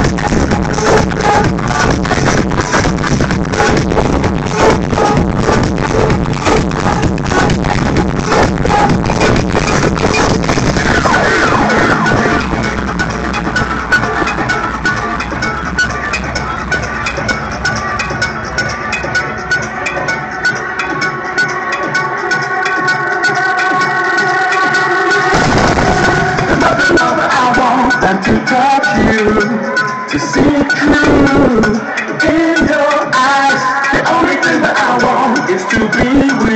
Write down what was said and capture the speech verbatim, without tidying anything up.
And to touch you, to see it true in your eyes. The only thing that I want is to be with you.